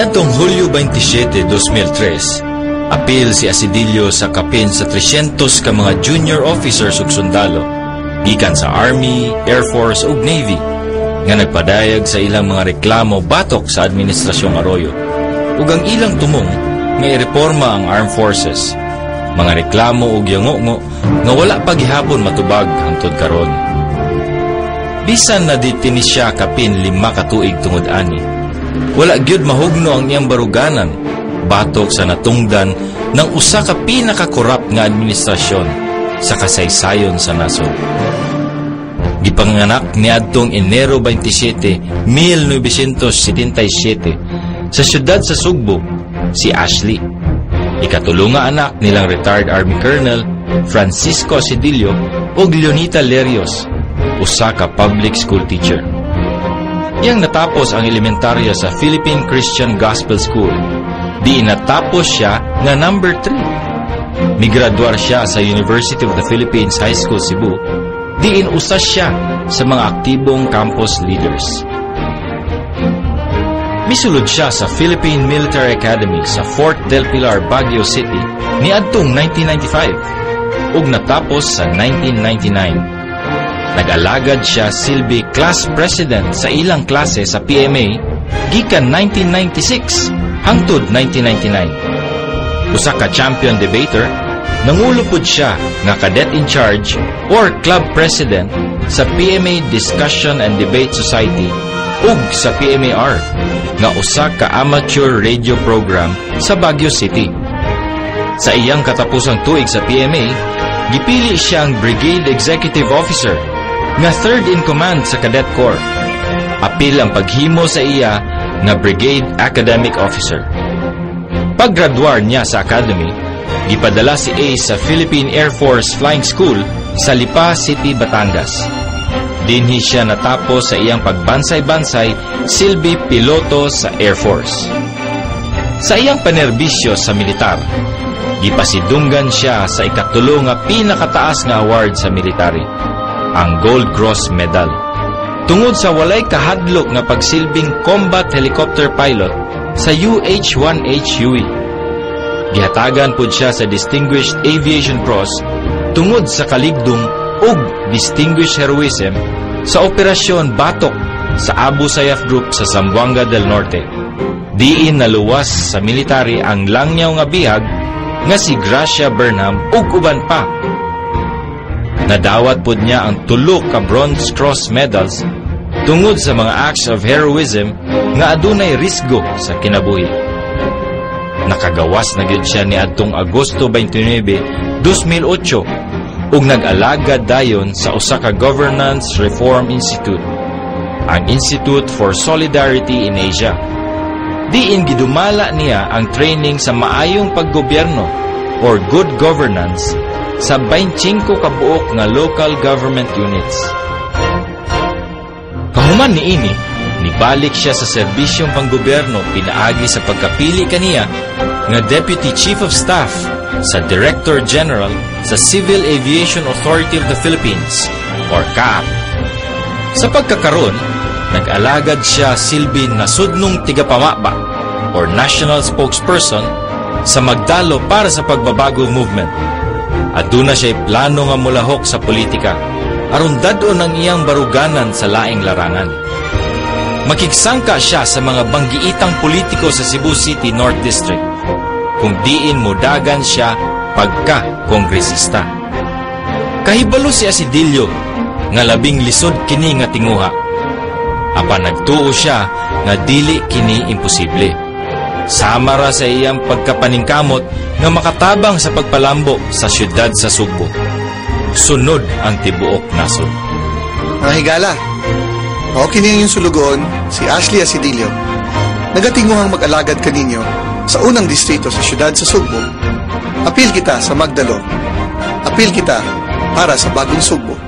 Niadtong Hulyo 27, 2003, apil si Asidilio sa kapin sa 300 ka mga junior officers ug sundalo gikan sa Army, Air Force ug Navy nga nagpadayag sa ilang mga reklamo batok sa Administrasyong Arroyo ug ang ilang tumong nga ireporma ang Armed Forces. Mga reklamo ug yango nga wala pa gihapon matubag hangtod karon. Bisan na ditini siya kapin 5 ka tuig tungod ani, wala gyud mahugno ang iyang baruganan batok sa natungdan ng usa ka pinakakorap nga administrasyon sa kasaysayon sa nasod. Gipanganak niadtong Enero 27, 1977 sa siyudad sa Sugbo si Ashley, ikatulong nga anak nilang retired Army Colonel Francisco Asidilio ug Leonita Lerios, usa ka public school teacher. Iyang natapos ang elementarya sa Philippine Christian Gospel School. Di natapos siya nga number 3. Migraduar siya sa University of the Philippines High School Cebu. Diin usa siya sa mga aktibong campus leaders. Misulod siya sa Philippine Military Academy sa Fort del Pilar, Baguio City niadtong 1995 ug natapos sa 1999. Nag-alagad siya silbi class president sa ilang klase sa PMA gikan 1996 hangtod 1999. Usa ka champion debater, nangulupod siya nga cadet in charge or club president sa PMA Discussion and Debate Society ug sa PMAR nga usa ka amateur radio program sa Baguio City. Sa iyang katapusang tuig sa PMA, gipili siyang Brigade Executive Officer nga third in command sa Cadet Corps. Apil ang paghimo sa iya nga Brigade Academic Officer. Paggraduar niya sa academy, gipadala si Ace sa Philippine Air Force Flying School sa Lipa City, Batangas. Dinhi siya natapos sa iyang pagbansay-bansay silbi piloto sa Air Force. Sa iyang panerbisyo sa militar, gipasidunggan siya sa ikatulong nga pinakataas nga award sa military, ang Gold Cross Medal, tungod sa walay kahadlok nga pagsilbing combat helicopter pilot sa UH-1H Huey. Gihatagan pud siya sa Distinguished Aviation Cross tungod sa kaligdong ug distinguished heroism sa Operasyon Batok sa Abu Sayyaf Group sa Zamboanga del Norte. Diin naluwas sa military ang langyaw nga bihag nga si Gracia Burnham ug uban pa. Nadawat pud niya ang 3 ka Bronze Cross Medals tungod sa mga acts of heroism nga adunay risgo sa kinabuhi. Nakagawas na gyud siya niadtong Agosto 29, 2008 ug nag-alagad dayon sa usa ka Governance Reform Institute, ang Institute for Solidarity in Asia. Diin gidumala niya ang training sa maayong paggobyerno or good governance sa 25 kabuok nga local government units. Kahuman niini, nibalik siya sa serbisyong panggobyerno pinaagi sa pagkapili kaniya nga Deputy Chief of Staff sa Director General sa Civil Aviation Authority of the Philippines or CAAP. Sa pagkakaroon, nag-alagad siya silbi nasudnong tigapamaba or National Spokesperson sa Magdalo para sa Pagbabago Movement. Aduna siya'y plano nga mulahok sa politika aron dadon ang iyang baruganan sa laing larangan. Makigsangka siya sa mga banggiitang politiko sa Cebu City North District kung diin modagan siya pagka-kongresista. Kahibalo si Asidilio nga labing lisod kini nga tinguha. Apan nagtuo siya nga dili kini imposible. Sama ra sa iyang pagkapaningkamot nga makatabang sa pagpalambo sa syudad sa Sugbo. Sunod ang tibuok nasod. Mga higala, mao kini yung sulugon si Ashley Asidilio. Nagatinguhang mag-alagad kaninyo sa unang distrito sa syudad sa Sugbo. Apil kita sa Magdalo. Apil kita para sa bagong Sugbo.